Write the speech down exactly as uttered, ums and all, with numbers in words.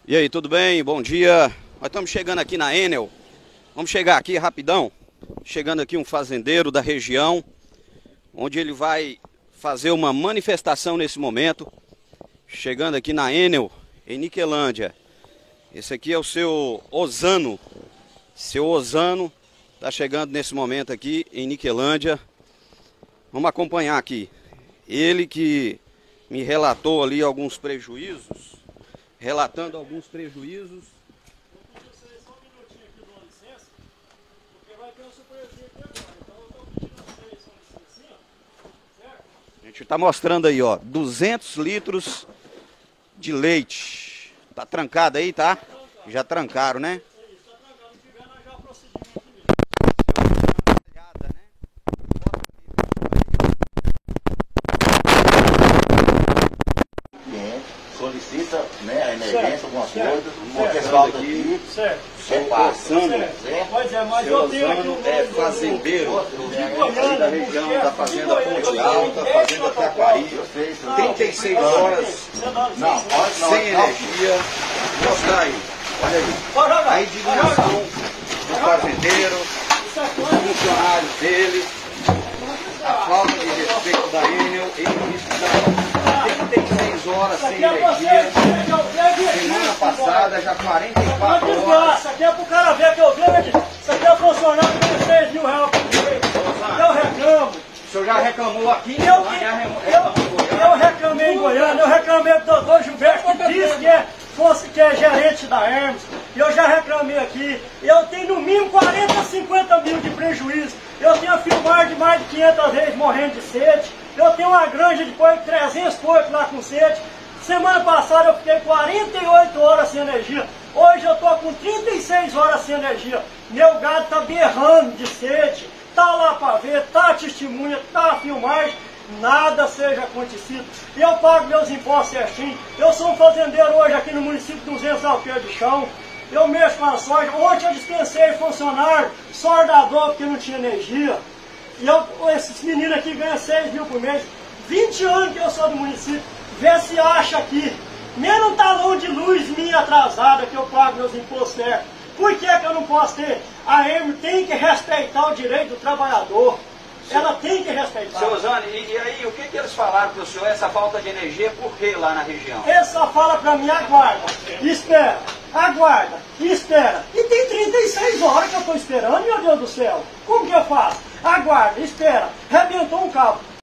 E aí, tudo bem? Bom dia. Nós estamos chegando aqui na Enel. Vamos chegar aqui rapidão. Chegando aqui um fazendeiro da região, onde ele vai fazer uma manifestação nesse momento. Chegando aqui na Enel, em Niquelândia. Esse aqui é o seu Osano. Seu Osano está chegando nesse momento aqui em Niquelândia. Vamos acompanhar aqui. Ele que me relatou ali alguns prejuízos. Relatando alguns prejuízos. A gente está mostrando aí, ó, duzentos litros de leite. Tá trancado aí, tá? Já trancaram, né? Solicita, né, a emergência, alguma coisa, o pessoal aqui, certo. seu Osano, Pois é, mas seu eu tenho aqui Osano um é fazendeiro aí da região da Fazenda Ponte Alta, Fazenda Taquari, trinta e seis horas Não, pode não. sem energia. Vou mostrar aí, olha aí, a indignação do fazendeiro, dos funcionários dele, a falta de respeito da Enel, ele disse que trinta e seis horas sem energia. Semana passada, já quarenta e quatro horas. Isso aqui é pro cara ver que eu vejo. Isso aqui é funcionário de seis mil reais por mês. Eu reclamo. O senhor já reclamou aqui? Eu, Já reclamou em eu, Goiânia? eu reclamei em Goiânia, eu reclamei do doutor Gilberto, que disse que é, fosse, que é gerente da Hermes. Eu já reclamei aqui. Eu tenho no mínimo quarenta, cinquenta mil de prejuízo. Eu tenho a filmar de mais de quinhentas vezes morrendo de sede. Eu tenho uma granja de porco, trezentos porcos lá com sede. Semana passada eu fiquei quarenta e oito horas sem energia. Hoje eu estou com trinta e seis horas sem energia. Meu gado está berrando de sede. Está lá para ver, está testemunha, está a filmagem. Nada seja acontecido. E eu pago meus impostos certinho. Eu sou um fazendeiro hoje aqui no município de duzentos alqueires de chão. Eu mexo com a soja. Ontem eu dispensei funcionário, soldador, porque não tinha energia. E eu, esses meninos aqui ganham seis mil por mês. vinte anos que eu sou do município. Vê se acha aqui. Mesmo um talão de luz minha atrasada que eu pago meus impostos certos. Por que que eu não posso ter? A Hermes tem que respeitar o direito do trabalhador. Ela tem que respeitar. Seu Osano, e, e aí, o que, que eles falaram para o senhor, essa falta de energia, por que lá na região? Ele só fala pra mim, aguarda, espera, aguarda, espera. E tem trinta e seis horas que eu estou esperando, meu Deus do céu. Como que eu faço? Aguarda, espera. Rebentou um cabo.